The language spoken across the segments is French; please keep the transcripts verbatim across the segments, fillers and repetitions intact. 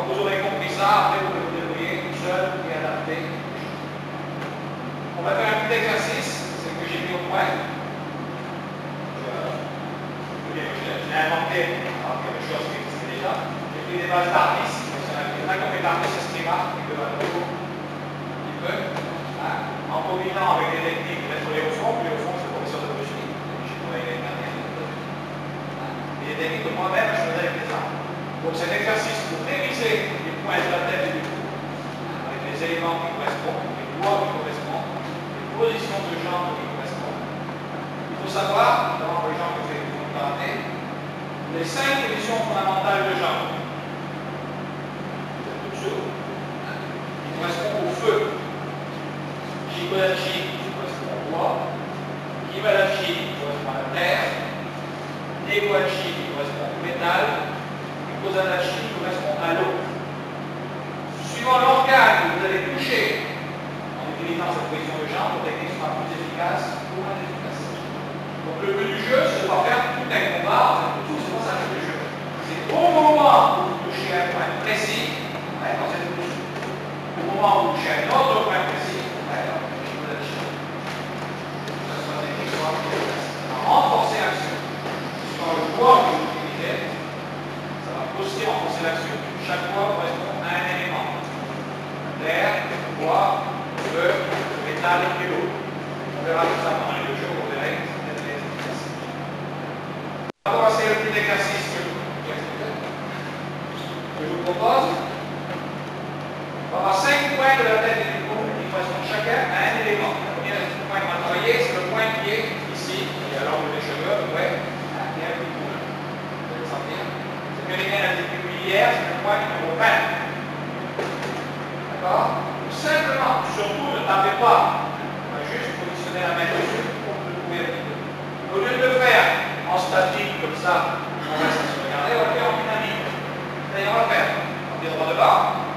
vous aurez compris ça, après vous vous débrouillez tout seul et adapter. On va faire un petit exercice, c'est que j'ai mis au point. Je l'ai inventé alors quelque chose qui existait déjà. J'ai pris des bases d'Artis, il y en a qui ont fait d'Artis Estima, qui peuvent un peu, qui peuvent, hein, en combinant avec des techniques d'être les au fond, puis au fond c'est le professeur de biologie, j'ai travaillé l'année dernière. Et des techniques que moi-même je faisais avec les arbres. Donc c'est un exercice pour réviser les points de la tête et du cou, avec les éléments qui correspondent, les poids qui correspondent, les positions de jambes qui correspondent. Il faut savoir, notamment pour les gens qui font du karaté, les cinq positions fondamentales de jambes. C'est tout sûr. Qui correspondent au feu. Shikodachi qui correspond au bois. Kibadachi qui correspond à la terre. Negohachi qui correspond au métal. Kozadachi qui correspond à l'eau. Suivant l'organe que vous allez toucher en utilisant cette position de jambe, votre technique sera plus efficace ou moins efficace. Donc le but du jeu, c'est de pas faire tout un combat, en fait, tout, c'est pas ça le jeu. C'est au moment où vous touchez un point précis, ouais, dans cette position. Au moment où vous touchez un autre point précis, ouais, dans cette position. Ça sera des techniques soit efficaces. Renforcer l'action. Sur le poids que vous utilisez, ça va aussi renforcer l'action. Chaque poids correspond à un élément. L'air, le bois, le feu, le métal et l'eau. On verra tout ça pendant les jeux, vous verrez. Alors, c'est le petit exercice que je vous propose. On va avoir cinq points de la tête et du cou qui correspondent chacun à un élément. Le premier point qu'on va travailler, c'est le point qui est ici, qui est à l'angle des cheveux, à peu près, qui est un petit coup. Vous allez le sentir. C'est le méridien articulaire, c'est le point numéro vingt. D'accord? Simplement, surtout, ne tapez pas. On va juste positionner la main dessus pour le trouver un petit peu. Au lieu de le faire en statique comme ça, on va se regarder, on va le faire en dynamique. Et on va le faire. On va dire droit devant.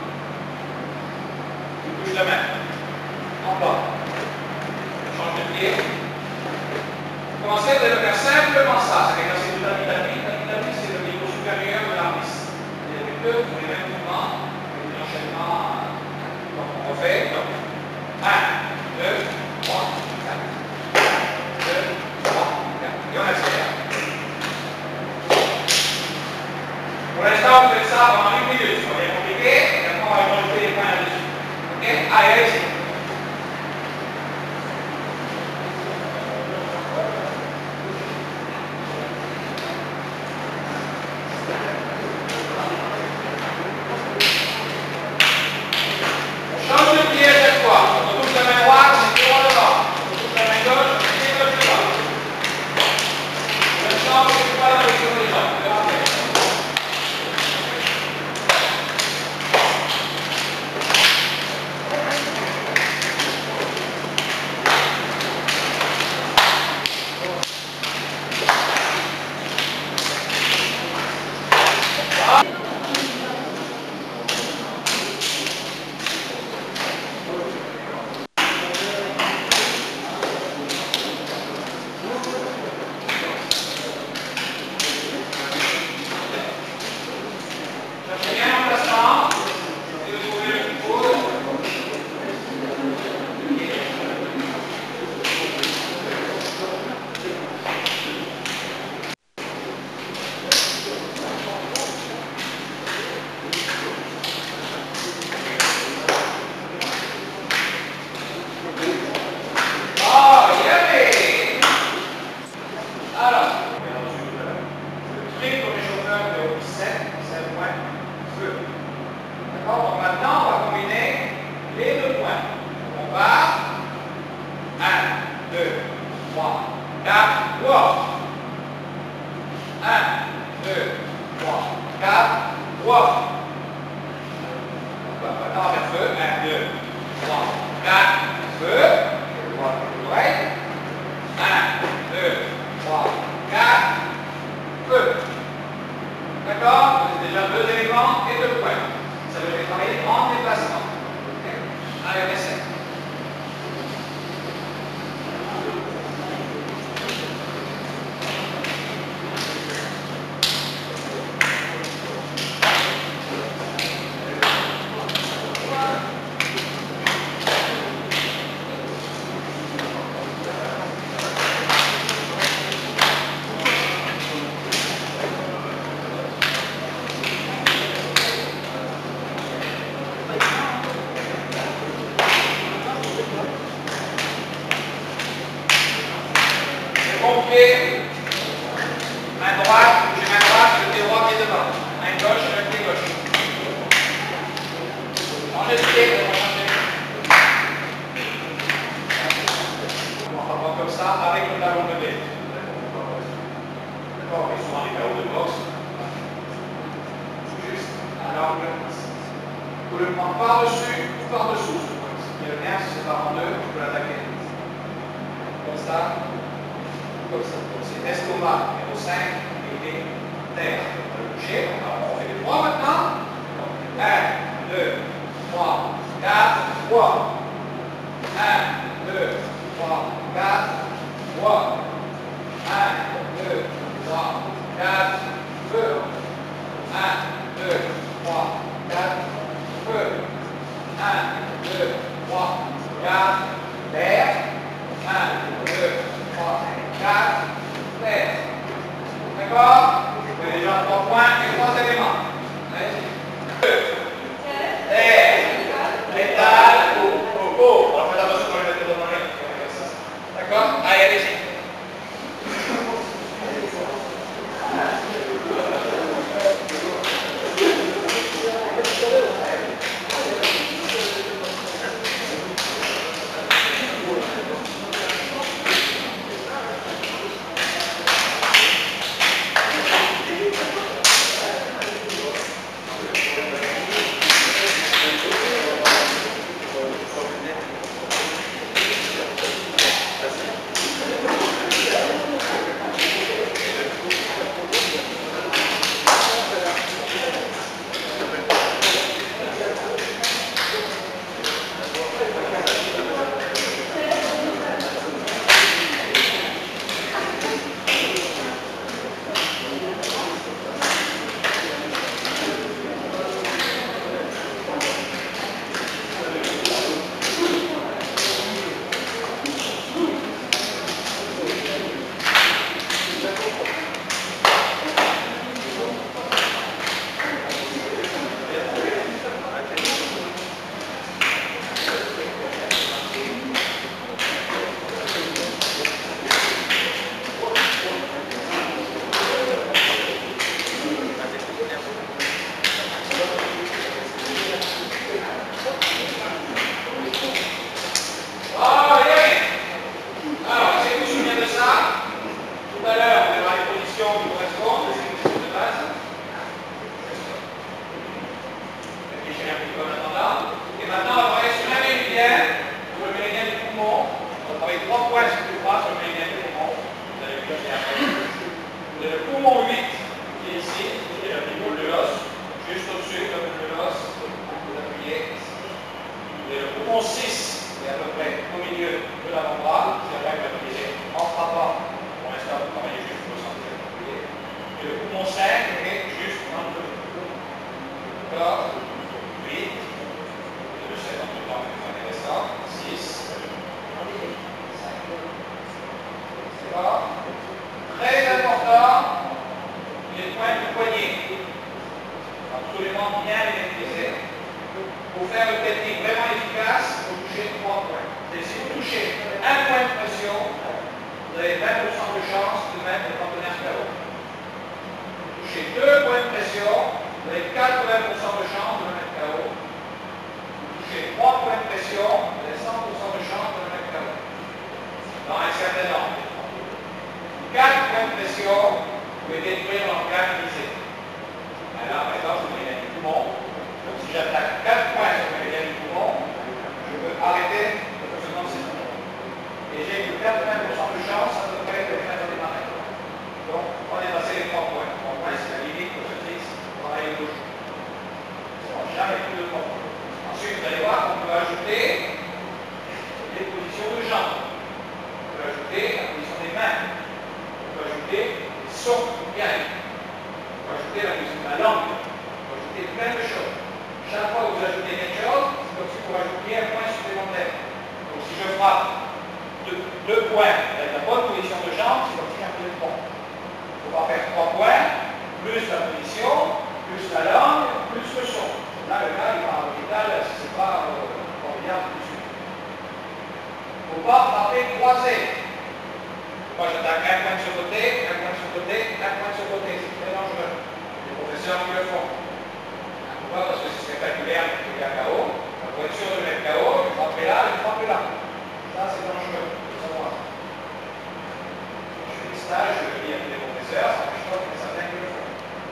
Tu bouges la main. En bas. Change de pied. Commencez, vous allez le faire simplement ça. C'est l'exercice de la dynamique. La dynamique, c'est le niveau supérieur de l'artiste. Les deux font les mêmes mouvements, avec des enchaînements. Donc on refait. Donc, un, deux, trois, quatre. un, deux, trois, quatre. Et on accélère. Pour l'instant, vous faites ça pendant une minute. C'est bien compliqué. Et après, on va rajouter les points là-dessus. Ok? Allez, allez-y. Mon pied, main droite, j'ai main droite, le pied droit, pied devant. Main gauche, le pied gauche. Changez de pied, on va changer. On va pas comme ça avec le talon levé. D'accord, et souvent les carreaux de boxe. Juste à l'angle. Vous le prendre par-dessus ou par-dessous. Et le nerf se sépare en deux, je peux l'attaquer. Comme ça. Comme ça. C'est estomac, numéro cinq, et terre. On va le bouger. On fait les trois maintenant. un, deux, trois, quatre, trois. un, deux, trois, quatre, trois. un, deux, trois, quatre, feu. un, deux, trois, quatre, feu. un, deux, trois, quatre, terre. un, deux, trois, quatre, terre. D'accord? Vous avez déjà trois points et trois éléments. Terre, métal, eau, eau. On va faire attention quand je vais mettre dans le. D'accord? Allez, allez-y. Très important, les points de poignet. Absolument bien les maîtriser. Pour faire une technique vraiment efficace, vous touchez trois points. Et si vous touchez un point de pression, vous avez vingt pour cent de chance de mettre le partenaire K O. Vous touchez deux points de pression, vous avez quatre-vingts pour cent de chance de le mettre K O. Vous touchez trois points de pression, vous avez cent pour cent de chance de le mettre K O. Dans un certain nombre. quatre points de pression, vous pouvez détruire l'organe visé. Alors, par exemple, vous avez du poumon. Donc, si j'attaque quatre points sur le médiane du poumon, je peux arrêter le fonctionnement de ces poumons. Et j'ai que quatre-vingts pour cent de chance à peu près de faire démarrer. Donc, on est passé les trois points. trois points, c'est la limite que je fixe pour travailler gauche. On n'a jamais plus de trois points. Ensuite, vous allez voir qu'on peut ajouter les positions de jambes. On peut ajouter la position des mains. On peut ajouter les sauts de pied. On peut ajouter la position de la langue. On peut ajouter plein de choses. Chaque fois que vous ajoutez quelque chose, c'est comme si vous rajoutiez un point supplémentaire. Donc si je frappe deux, deux points avec la bonne position de jambe, c'est comme si un peu de pont. Il faut pas faire trois points, plus la position, plus la langue, plus le son. Là, le gars, il va à l'hôpital, si c'est pas euh, formidable tout de suite. Il ne faut pas frapper croisé. Moi, j'attaque un stages, je le dis à tous les professeurs, ça n'empêche pas qu'il y en a certains qui le font.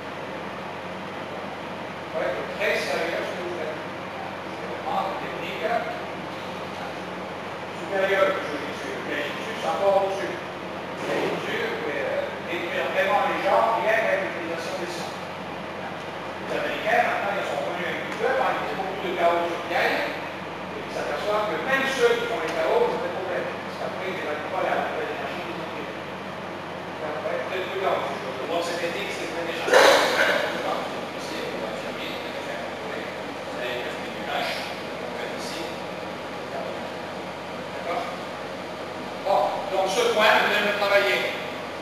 Il faut être très sérieux ce que vous faites. C'est vraiment une technique supérieure que je dis dessus. Mais dessus, c'est encore au-dessus. Et dessus, vous pouvez détruire vraiment les gens rien qu'avec l'utilisation des sons. Les Américains, maintenant, ils sont connus un petit peu, quand ils font beaucoup de chaos sur Gaï, et ils s'aperçoivent que même ceux qui font les chaos, c'est des problèmes. Parce qu'après, ils n'évacuent pas la nouvelle énergie des autres. Il faut être très prudent. Donc, cette technique, c'est très déjà. Donc ce point, vous allez le travailler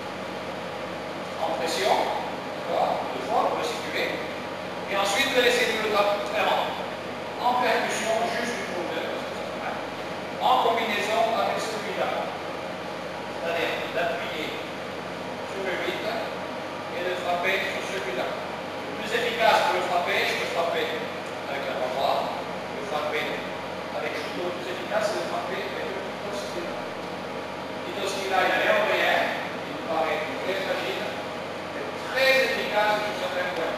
en pression, deux fois pour le situer, et ensuite vous allez essayer de le travailler en percussion juste une fois deux, en combinaison avec celui-là, c'est-à-dire d'appuyer sur le huit et de frapper sur celui-là. Le plus efficace pour le frapper, c'est de frapper avec la droite, de frapper avec le couteau. Le plus efficace, c'est de frapper avec le couteau celui-là. Là, il a l'air de rien, il me paraît très fragile, mais très efficace sur certains points.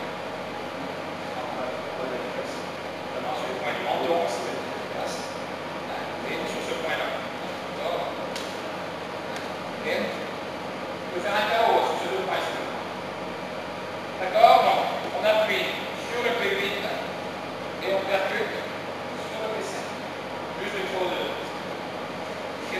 Notamment sur le point du menton, c'est très efficace. Et sur ce point-là. D'accord. Ok. On peut faire un chaos sur ces deux points. D'accord. Donc, on appuie sur le P huit et on percute sur le P cinq. Juste une fois de. Ok.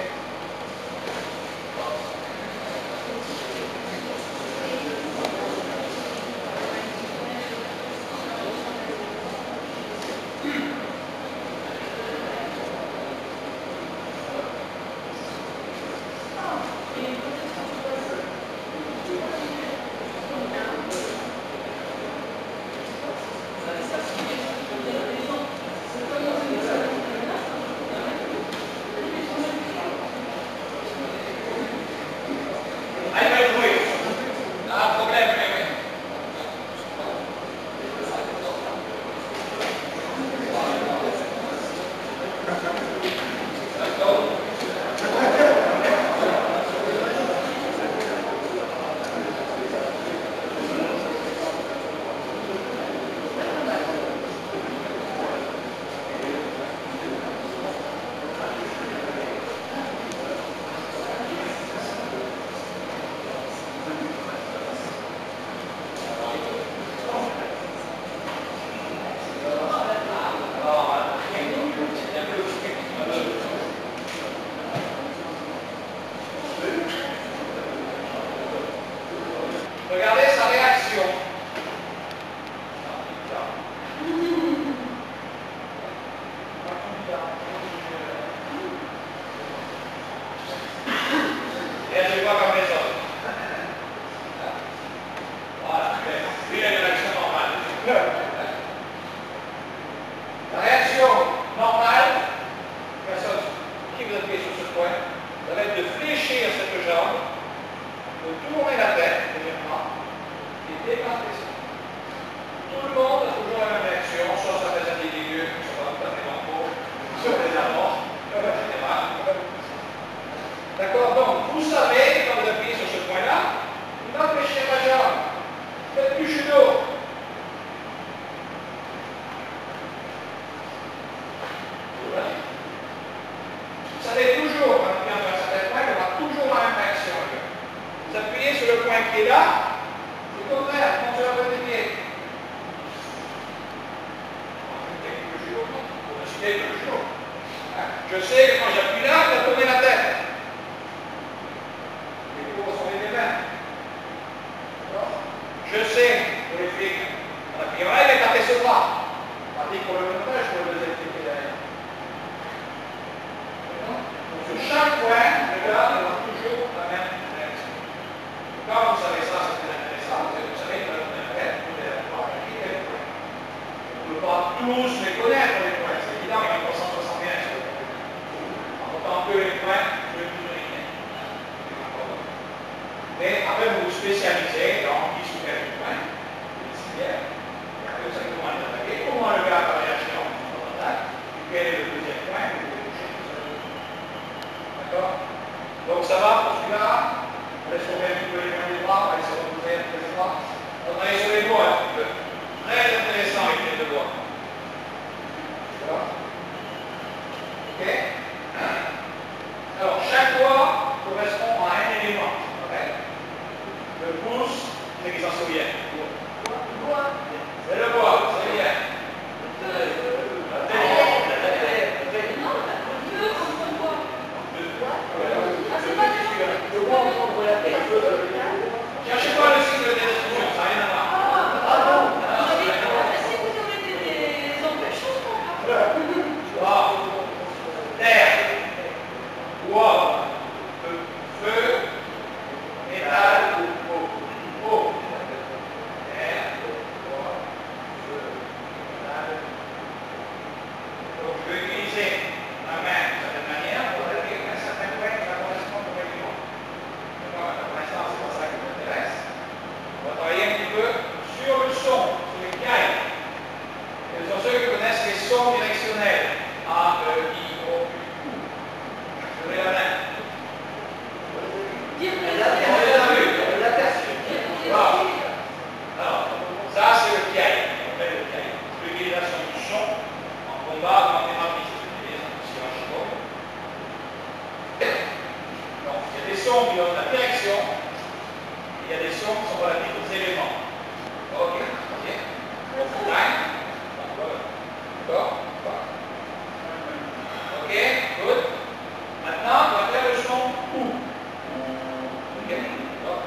Regardez sa réaction. Et elle ne fait pas comme les autres. Voilà. Lui, il a une réaction normale. La réaction normale, personne qui vous appuyez sur ce point, ça va être de fléchir cette jambe, de tourner la tête légèrement et décanter ça. Tout le monde a toujours la même réaction, soit sur les individus, soit tout à fait normaux, sur les amants, en général. D'accord. Donc, vous savez que quand vous appuyez sur ce point-là, vous n'empêchez la jambe. Faites du judo. Vous savez toujours, quand on vient vers un certain point, il y aura toujours la même réaction. Vous appuyez sur le point qui est là, c'est au contraire, quand tu vas des pieds. Je sais que quand j'appuie là, je vais tourner la tête. Les coups sont les mains. Je sais, pour les flics, on appuie là, il va taper ce bras. Pratique pour le montage, pour le deuxième pied derrière. Donc sur chaque point, le gars, il aura toujours la même réaction. Quand vous savez ça, c'est très intéressant, parce que vous savez que l'on est fait, vous allez pouvoir agir quel point. On ne peut pas tous les connaître, les points. C'est évident, il y a trois cent soixante et un sur le point. En comptant que les points, je vais vous donner rien. Mais après, vous vous spécialisez dans dix ou quinze points. C'est bien. Et après, vous savez comment l'attaquer, comment le gars va réagir en contre-attaque, et quel est le deuxième point que vous devez toucher. D'accord? Donc ça va pour celui-là, on laisse tomber un petit C'est qui s'en souvient. C'est le bois, c'est bien. Cherchez pas le cycle de destruction, ça n'a rien à voir. Bois, terre, bois, feu, métal, eau. Terre, bois, feu, métal. Donc je vais utiliser la main de cette manière pour dire qu'à un certain point, ça correspond au règlement. D'accord? Pour l'instant, c'est pas ça qui m'intéresse. On va travailler un petit peu sur le son, sur les cailles. Quels sont ceux qui connaissent les sons directionnels? A, E, I, O, U. Je vais la main. On les a vus. Wow. Alors, ça c'est le piaille. On appelle le piaille. L'utilisation du son en combat, en thérapie. C'est aussi un chiot. Donc, il y a des sons qui donnent la direction. Et il y a des sons qui sont relatifs aux éléments. Ok, ok. D'accord. Ok, good. Maintenant, on va faire le son OU. Ok, d'accord.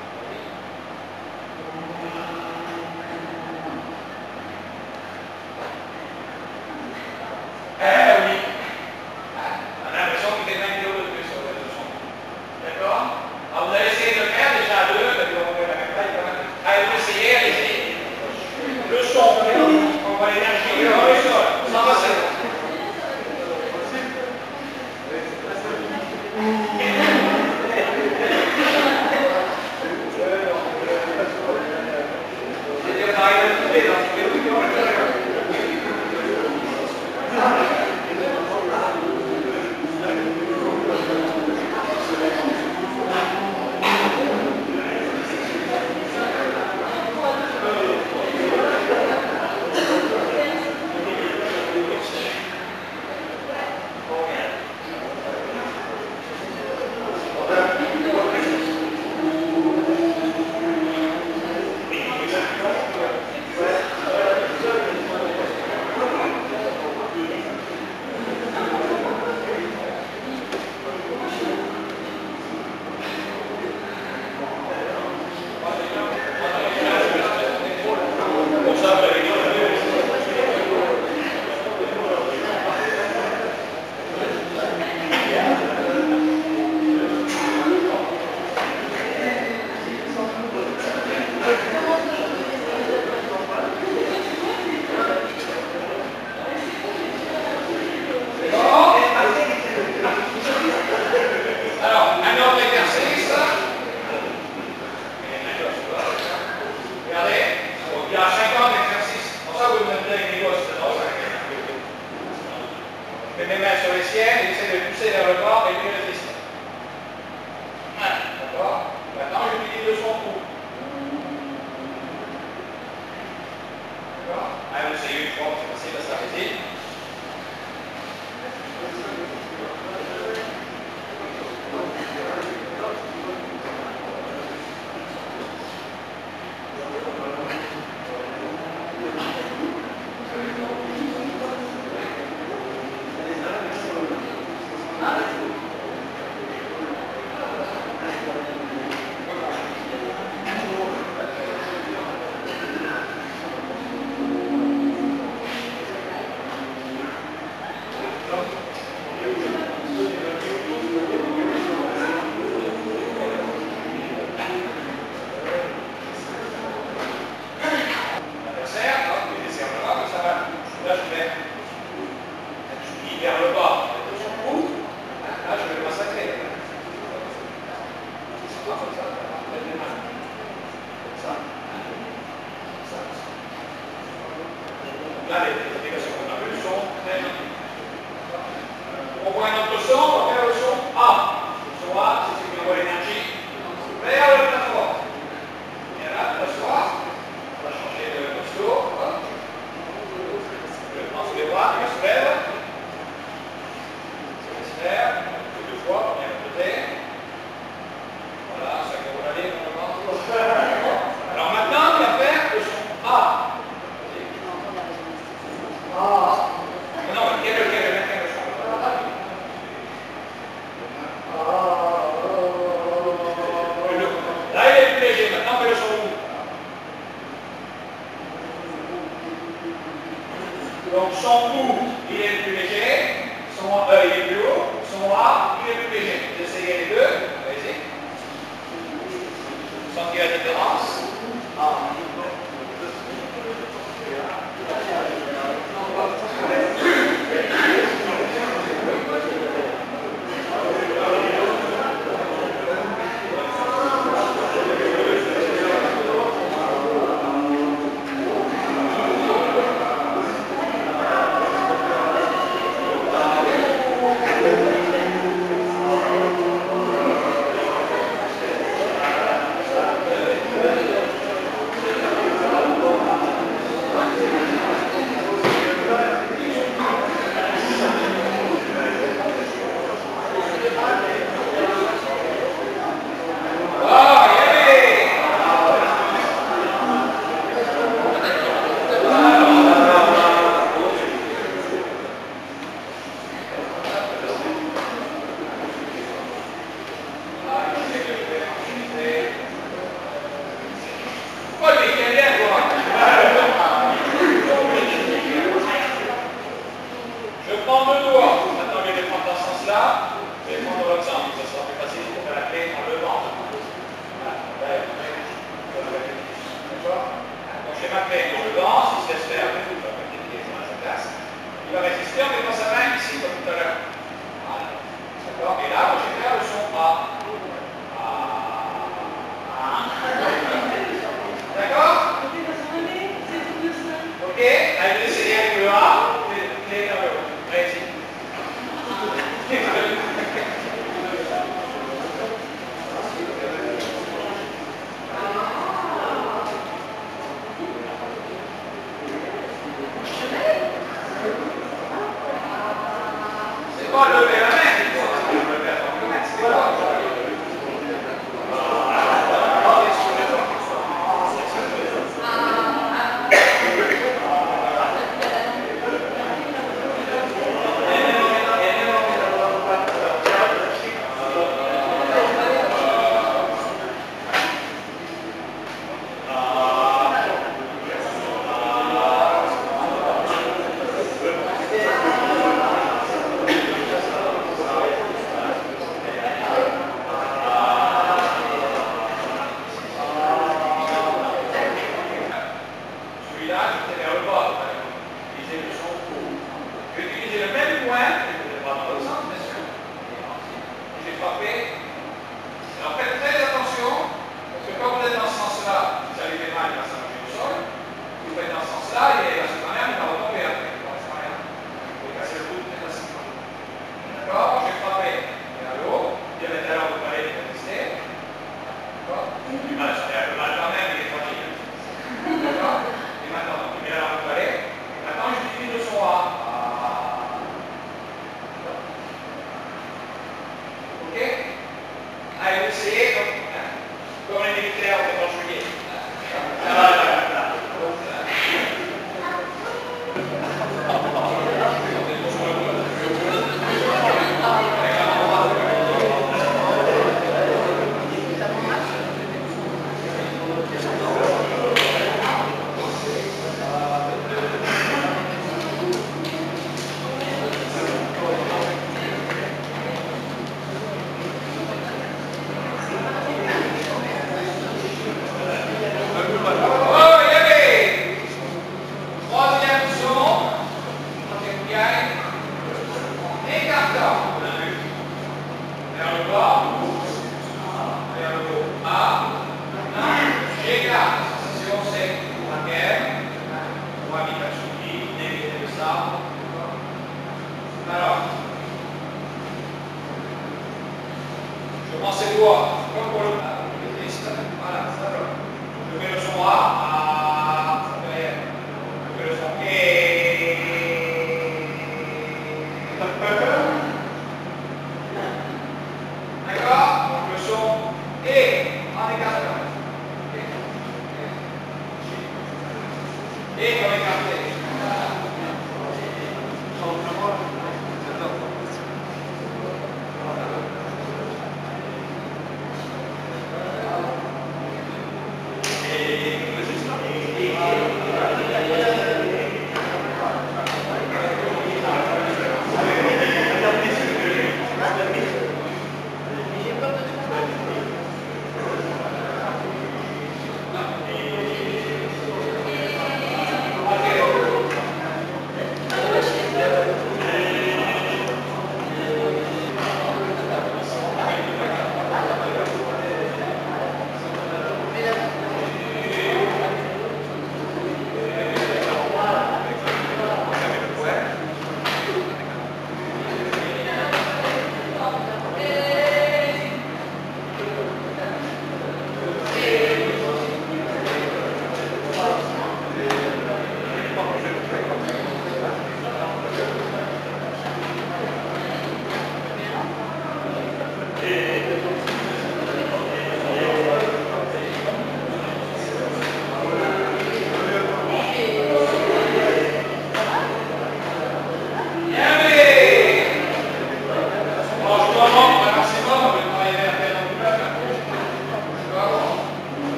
Eh oui. On a l'impression qu'il fait vingt kilos de plus sur le son. D'accord? Alors vous allez essayer de le faire déjà à deux, mais on va faire la même taille quand même. Allez, léger. Maintenant, fais le son où? Donc, son où, il est le plus léger. Son E, il est plus haut. Son A, il est plus léger. Vous essayez les deux. Allez-y. Vous sentez la différence? Ah.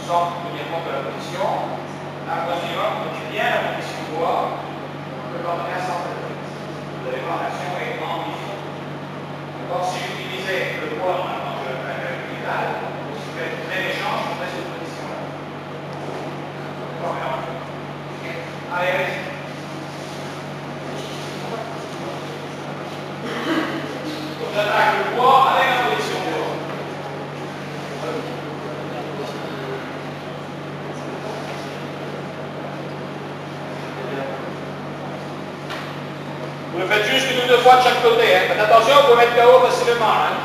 sans tenir compte de la position. La position, on continue bien la position bois, on peut coordonner à centre de prise. Vous allez voir l'action est en mission. D'accord, si j'utilisais le bois normalement de la pédale, si je fais le même échange, je serais cette position-là. D'accord, alors. Allez, allez-y. J'attaque le bois avec la position bois. Vous le faites juste une ou deux fois de chaque côté. Hein. Faites attention, vous pouvez mettre K O facilement. Hein.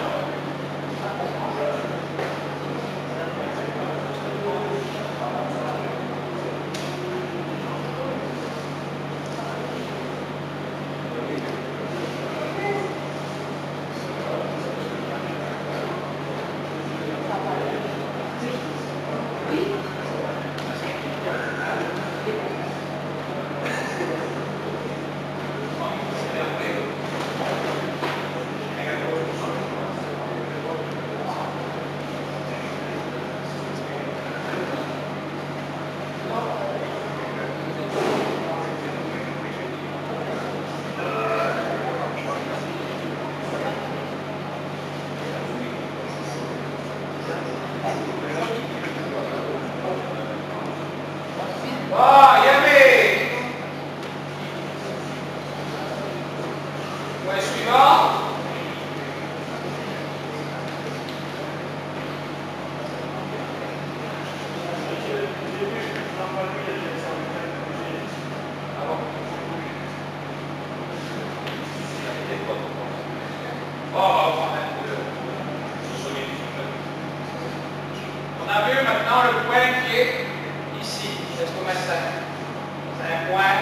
Ah, yummy! Point suivant. On a vu maintenant le point qui est ici. C'est ce qu'on met ça. C'est un point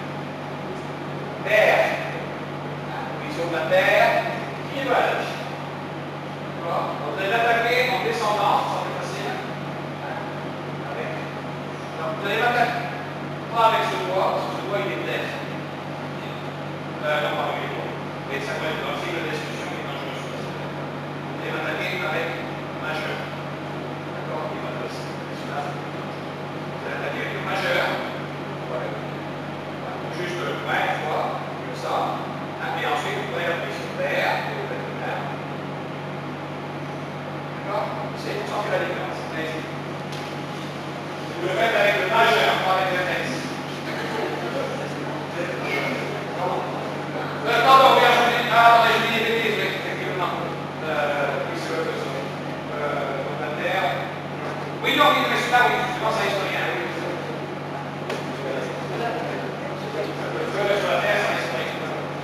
terre. Vision de la terre qui est valide. Vous allez l'attaquer en descendant, ça c'est facile. Avec. Donc vous allez l'attaquer. Pas avec ce doigt, parce que ce doigt il est terre. Euh, non, pas avec les doigts. Mais ça peut être aussi la destruction qui est dangereuse. Vous allez l'attaquer avec majeur. D'accord, il va passer. Vous allez attaquer avec le majeur. Voilà. Juste le point une fois, comme ça. Et ensuite, vous prenez la position terre et vous faites le même. D'accord? C'est pour sentir la différence. Allez-y. Vous le faites avec le majeur, pas avec le S. Euh, pardon, oui, je dis, ah, attendez, je dis des bêtises, oui, effectivement. Euh, oui, c'est votre chose. Euh, donc la terre. Oui, non, oui, mais c'est là, oui, je pense à l'historien, oui. Le feu sur la terre, c'est l'historien.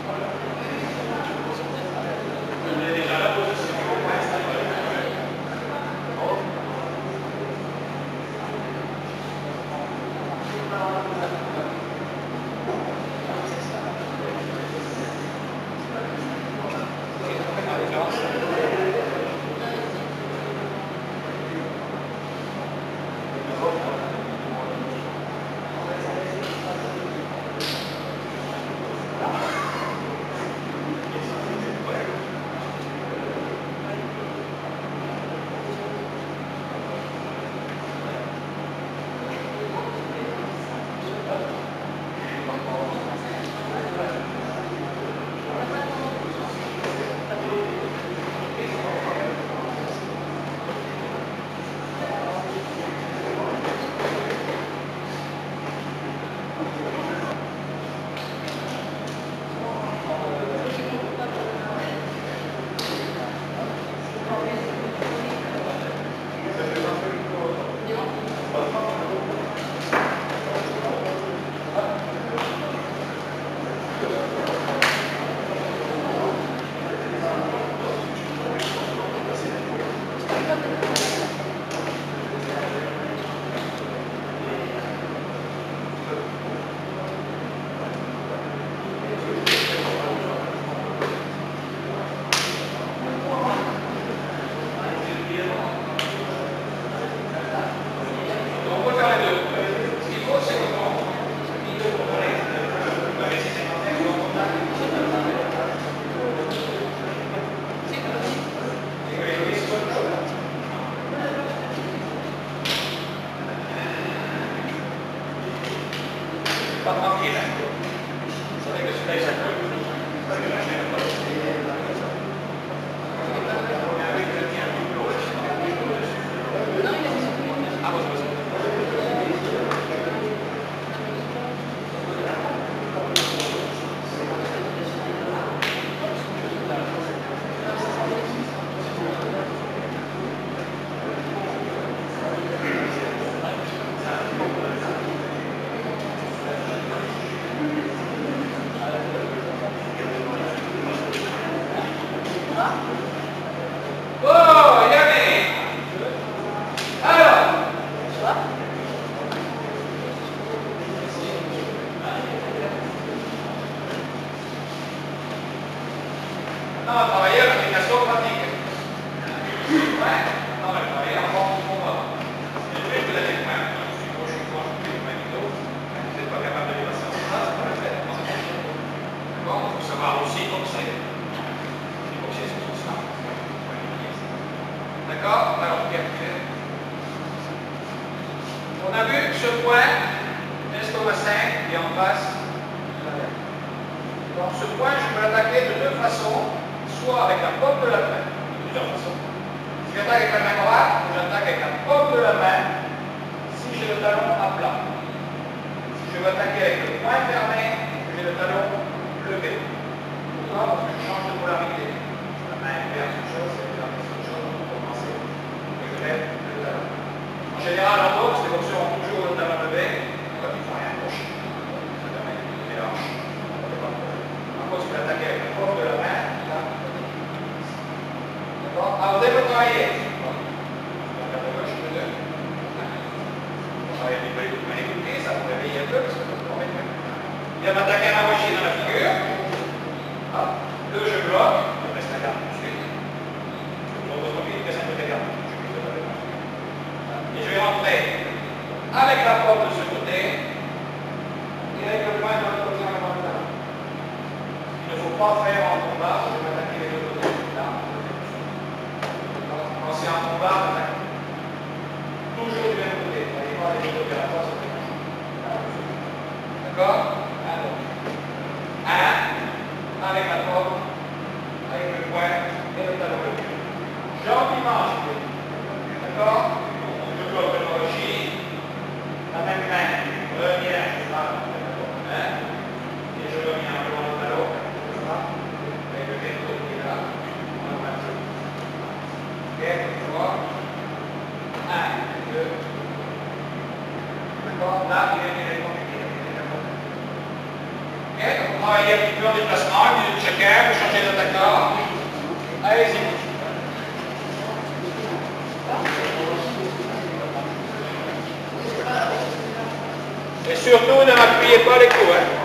Il y a déjà la position. main. Maintenant, on va travailler en forme de combat. Je vais vous donner le point. Je suis gauche, je suis gauche, je suis le dos. Vous n'êtes pas capable de les passer en place, c'est pas la peine. D'accord? Il faut savoir aussi boxer. Boxer sur son sang. D'accord? Alors, regardez. On a vu ce point, l'estomac cinq, et en face, donc ce point, je peux l'attaquer de deux façons, soit avec la paume de la main, de plusieurs façons. Si j'attaque avec la main droite, j'attaque avec la paume de la main, si j'ai le talon à plat. Si je veux attaquer avec le poing fermé, j'ai le talon levé. Pourquoi? Parce que je change de polarité. La main inverse une chose, et la main autre chose, pour commencer. Et je lève le talon. En général, en boxe, les boxeurs ont toujours le talon levé, quand ils font rien gauche. Ça permet de mélange. En boxe, je peux attaquer avec la paume de la main. D'accord? Alors, dès que vous travaillez, la de gauche, le deux. Vous travaillez un peu les côtés, ça vous réveille un peu, parce que vous tombez de main. Il vient m'attaquer un avocat dans la figure. Hop. Deux, je bloque. Je reste la garde tout de suite. Je vous retrouve vite, reste un peu de garde. Et je vais rentrer avec la porte de ce côté et avec le point de l'autre côté en même temps. Il ne faut pas faire en combat, je vais m'attaquer les deux côtés. Là. Quand c'est en combat, on attaque toujours du même côté. Vous n'allez pas les deux côtés à la fois, ça fait d'accord? Alors, un, avec la porte, avec le point et le talon. Gentiment, je peux. D'accord? La même main, reviens, hein, et je reviens devant le talon, avec le verso qui est là, on va faire. Ok, trois, un, deux, d'accord, là, il est bien compliqué. Ok, donc on travaille un petit peu en déplacement, une minute chacun, vous changez d'attaquant. Allez-y. Et surtout, ne m'appuyez pas les coups. Hein.